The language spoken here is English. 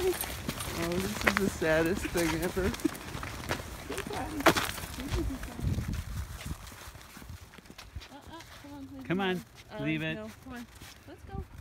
potty. Oh, this is the saddest thing ever. Go potty. Come on, Come on, leave it. No, come on. Let's go.